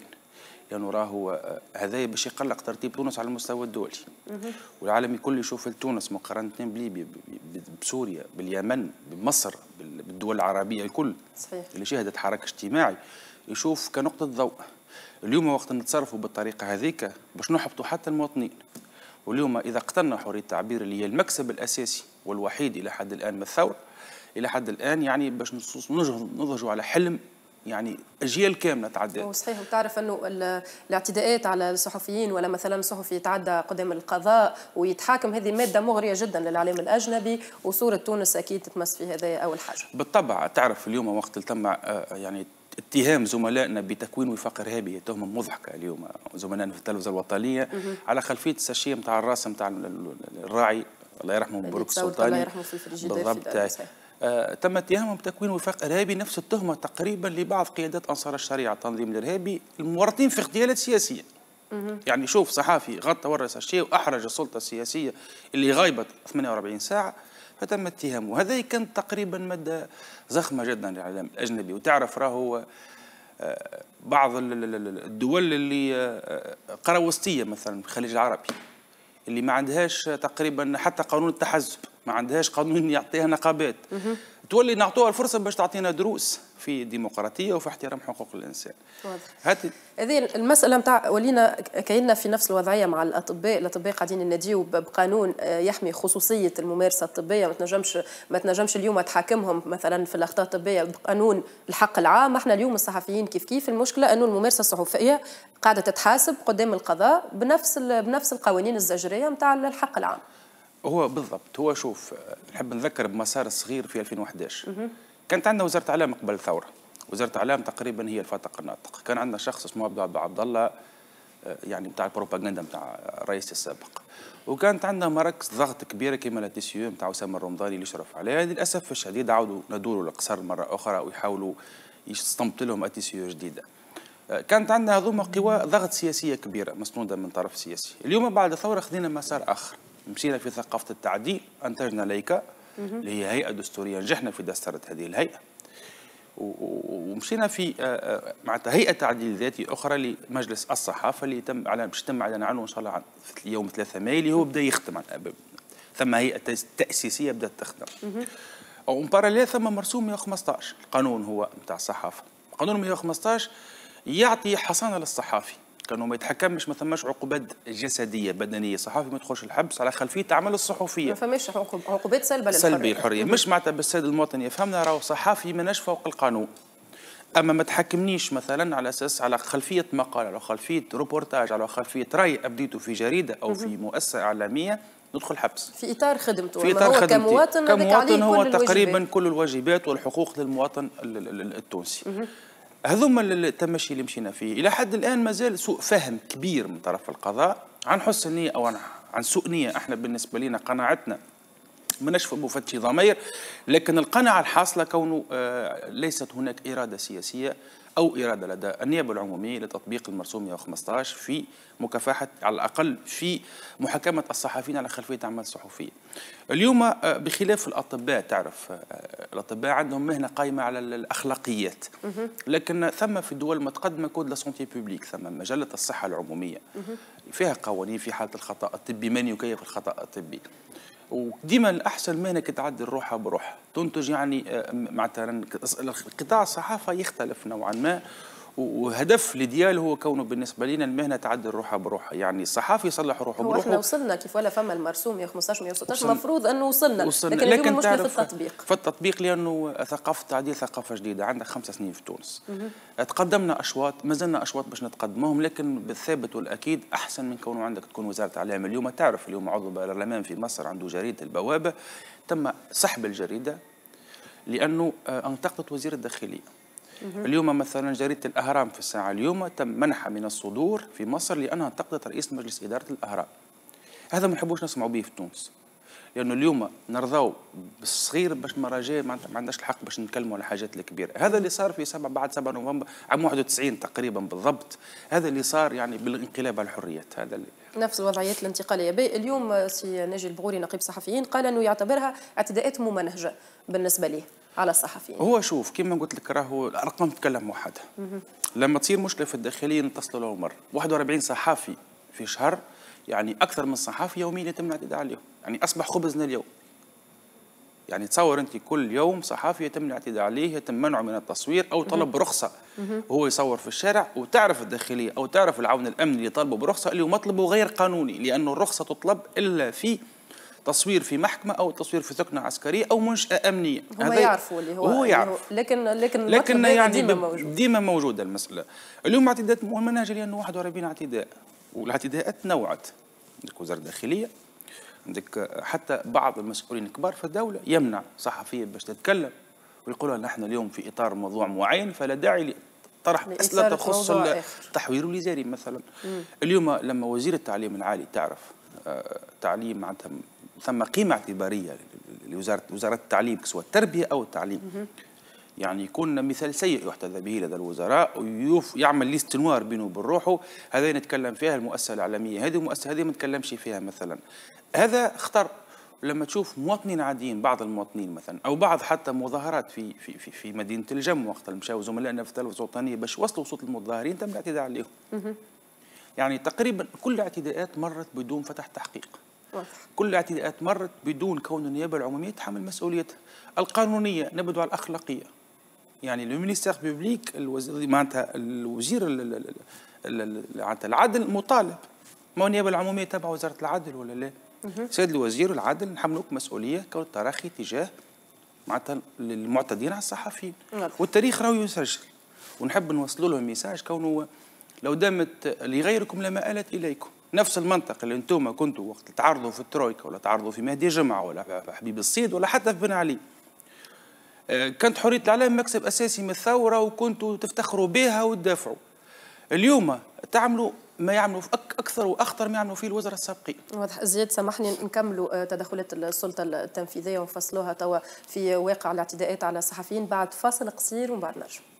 لأنه راهو هذا باش يقلق ترتيب تونس على المستوى الدولي. والعالم الكل يشوف تونس مقارنة بليبيا، بسوريا، باليمن، بمصر، بالدول العربية الكل صحيح. اللي شهدت حراك اجتماعي يشوف كنقطة ضوء. اليوم وقت نتصرفوا بالطريقة هذيك باش نحبطوا حتى المواطنين. واليوم إذا قتلنا حرية التعبير اللي هي المكسب الأساسي والوحيد إلى حد الآن من الثورة، إلى حد الآن يعني باش نضجوا على حلم يعني أجيال كاملة تعدات. صحيح. وتعرف أنه الاعتداءات على الصحفيين ولا مثلا صحفي يتعدى قدام القضاء ويتحاكم، هذه مادة مغرية جدا للإعلام الأجنبي، وصورة تونس أكيد تتمس في هذا أول حاجة. بالطبع. تعرف اليوم وقت تم يعني اتهام زملائنا بتكوين وفاق إرهابي، تهمة مضحكة اليوم زملائنا في التلفزة الوطنية على خلفية الساشية نتاع الراس نتاع الراعي الله يرحمه مبروك السلطاني. الله يرحمه في الفريجيدير. تم اتهامهم بتكوين وفاق إرهابي، نفس التهمة تقريبا لبعض قيادات أنصار الشريعة التنظيم الإرهابي المورطين في اغتيالات سياسية. يعني شوف صحافي غطى ورث الشيء وأحرج السلطة السياسية اللي غايبت 48 ساعة فتم اتهامه. هذا كان تقريبا مادة ضخمة جدا للإعلام الأجنبي. وتعرف راهو بعض الدول اللي قروسطية مثلا في الخليج العربي اللي ما عندهاش تقريبا حتى قانون التحزب، ما عندهاش قانون يعطيها نقابات، تولي نعطوها الفرصة باش تعطينا دروس في الديمقراطية وفي احترام حقوق الإنسان. هذه المسألة نتاع ولينا كأننا في نفس الوضعية مع الأطباء قاعدين يناديوا بقانون يحمي خصوصية الممارسة الطبية، ما تنجمش اليوم تحاكمهم مثلا في الأخطاء الطبية بقانون الحق العام. احنا اليوم الصحفيين كيف المشكلة أنه الممارسة الصحفية قاعدة تتحاسب قدام القضاء بنفس القوانين الزجرية نتاع الحق العام. هو بالضبط. هو شوف نحب نذكر بمسار صغير في 2011 كانت عندنا وزارة إعلام قبل الثورة. وزارة إعلام تقريبا هي الفاتق الناطق. كان عندنا شخص اسمه عبد الله يعني بتاع البروباغندا بتاع الرئيس السابق، وكانت عندنا مراكز ضغط كبيرة كما لا تي سي بتاع أسامة الرمضاني اللي يشرف عليها. للأسف الشديد عاودوا ندوروا القصر مرة أخرى ويحاولوا يستنبط لهم تي سي جديدة. كانت عندنا هذوما قوى ضغط سياسية كبيرة مسنودة من طرف سياسي. اليوم بعد الثورة خذينا مسار آخر، مشينا في ثقافة التعديل، أنتجنا ليكا اللي هي هيئة دستورية، نجحنا في دسترة هذه الهيئة، ومشينا في معناتها هيئة تعديل ذاتي أخرى لمجلس الصحافة اللي باش يتم إعلان عنه إن شاء الله في يوم 3 ماي اللي هو بدأ يخدم. ثم هيئة تأسيسية بدأت تخدم. ومباراليل ثم مرسوم 115 القانون هو نتاع الصحافة. قانون 115 يعطي حصانة للصحافي، كانوا ما يتحكمش، ما ثماش عقوبات جسديه بدنيه، صحافي ما يدخلش الحبس على خلفيه اعمال الصحفيه، ما فماش عقوبات سلبيه للحريه. مش معناتها بالسيد المواطن يفهمنا راهو صحافي ماناش فوق القانون، اما ما تحكمنيش مثلا على اساس على خلفيه مقال، على خلفيه روبورتاج، على خلفيه راي ابديته في جريده او في مؤسسه اعلاميه ندخل حبس في اطار خدمته. في اطار خدمته كمواطن هو تقريبا كل الواجبات والحقوق للمواطن التونسي. هذوما التمشي اللي مشينا فيه إلى حد الآن مازال سوء فهم كبير من طرف القضاء عن حسن نية أو عن سوء نية. احنا بالنسبة لنا قناعتنا ما نشفى بفتش ضمير، لكن القناعة الحاصلة كونه ليست هناك إرادة سياسية أو إرادة لدى النيابة العمومية لتطبيق المرسوم 115 في مكافحة على الأقل في محاكمة الصحفيين على خلفية أعمال صحفية. اليوم بخلاف الأطباء، تعرف الأطباء عندهم مهنة قائمة على الأخلاقيات، لكن ثم في الدول المتقدمة كود لا سونتي بوبليك، ثم مجلة الصحة العمومية فيها قوانين في حالة الخطأ الطبي من يكيف الخطأ الطبي. وديما الأحسن مهنة كتعدل روحها بروحها تنتج. يعني مثلا قطاع الصحافة يختلف نوعا ما، وهدف الديال هو كونه بالنسبة لنا المهنة تعدل روحها بروحها، يعني الصحافي يصلح روحه بروحه. احنا وصلنا كيف ولا فما المرسوم 115 116 المفروض أنه وصلنا. لكن اليوم المشكلة في التطبيق. في التطبيق لأنه ثقافة التعديل ثقافة جديدة، عندك 5 سنين في تونس. تقدمنا أشواط، ما زلنا أشواط باش نتقدمهم، لكن بالثابت والأكيد أحسن من كونه عندك تكون وزارة إعلام. اليوم تعرف اليوم عضو البرلمان في مصر عنده جريدة البوابة تم سحب الجريدة لأنه انتقدت وزير الداخلية. اليوم مثلا جريدة الأهرام في الساعة اليوم تم منحها من الصدور في مصر لأنها انتقدت رئيس مجلس إدارة الأهرام. هذا ما نحبوش نسمعوا به في تونس، لأنه اليوم نرضاو بالصغير باش المراجع ما عندناش الحق باش نتكلموا على الحاجات الكبيرة. هذا اللي صار في بعد 7 نوفمبر عام 91 تقريبا بالضبط، هذا اللي صار يعني بالانقلاب على الحريات. هذا اللي نفس الوضعيات الانتقالية. اليوم سي ناجي البغوري نقيب صحفيين قال أنه يعتبرها اعتداءات ممنهجة بالنسبة ليه. على الصحفيين؟ هو شوف كما قلت لك راهو الارقام تتكلم وحدها. لما تصير مشكله في الداخليه نتصلوا له مره 41 صحافي في شهر، يعني اكثر من صحافي يوميا يتم الاعتداء عليهم، يعني اصبح خبزنا اليوم. يعني تصور انت كل يوم صحافي يتم الاعتداء عليه، يتم منعه من التصوير او طلب رخصه وهو يصور في الشارع، وتعرف الداخليه او تعرف العون الامني اللي طالبه برخصه اللي هو مطلبه غير قانوني، لانه الرخصه تطلب الا في تصوير في محكمه او تصوير في ثكنه عسكريه او منشاه امنيه. هم يعرفوا اللي هو يعرف، لكن يعني ديما موجوده المساله. اليوم اعتداءات منهجه لانه 41 اعتداء، والاعتداءات تنوعت. عندك وزاره الداخليه، عندك حتى بعض المسؤولين الكبار في الدوله يمنع صحفيه باش تتكلم ويقولوا نحن اليوم في اطار موضوع معين فلا داعي لطرح اسئله تخص التحوير الوزاري مثلا. اليوم لما وزير التعليم العالي تعرف تعليم معناتها ثم قيمه اعتباريه لوزاره التعليم سواء التربيه او التعليم، يعني يكون مثال سيء يحتذى به لدى الوزراء ويعمل ليست نوار بينه وبين روحه. هذا نتكلم فيها المؤسسه الاعلاميه، هذه المؤسسه هذه ما نتكلمش فيها مثلا. هذا خطر. لما تشوف مواطنين عاديين، بعض المواطنين مثلا او بعض حتى مظاهرات في مدينه الجم وقت مشاو زملائنا في الثوره الوطنيه باش وصلوا صوت المتظاهرين تم الاعتداء عليهم. يعني تقريبا كل الاعتداءات مرت بدون فتح تحقيق. كل الاعتداءات مرت بدون كون النيابه العموميه تحمل مسؤوليتها القانونيه. نبدو على الاخلاقيه. يعني لو مينيستير بوبليك معناتها الوزير معناتها العدل مطالب. ما النيابه العموميه تبع وزاره العدل ولا لا؟ سيد الوزير العدل نحملوك مسؤوليه كون التراخي تجاه معناتها المعتدين على الصحفيين. والتاريخ راهو يسجل، ونحب نوصلوا لهم ميساج كونه لو دامت لغيركم لما آلت اليكم. نفس المنطق اللي انتم كنتوا وقت تعرضوا في الترويكا ولا تعرضوا في مهدي جمعه ولا في حبيب الصيد ولا حتى في بن علي، كانت حريه الاعلام مكسب اساسي من الثوره وكنتوا تفتخروا بها وتدافعوا. اليوم تعملوا ما يعملوا اكثر واخطر ما يعملوا فيه الوزراء السابقين. واضح. زياد سامحني نكملوا تدخلات السلطه التنفيذيه ونفصلوها توا في واقع الاعتداءات على الصحفيين بعد فاصل قصير ومن بعد نرجع.